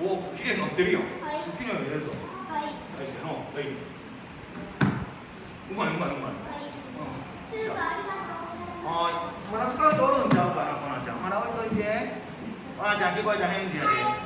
お、きれいになってるやん。 はい。 きれいに入れるぞ。 はい。 はい、せーの。はい。うまい、うまい、うまい。 はい。スーパーありがとうございます。 はい。まだ使うとおるんちゃうかな、こなちゃん。まだ置いといて。こなちゃん聞こえた返事やで。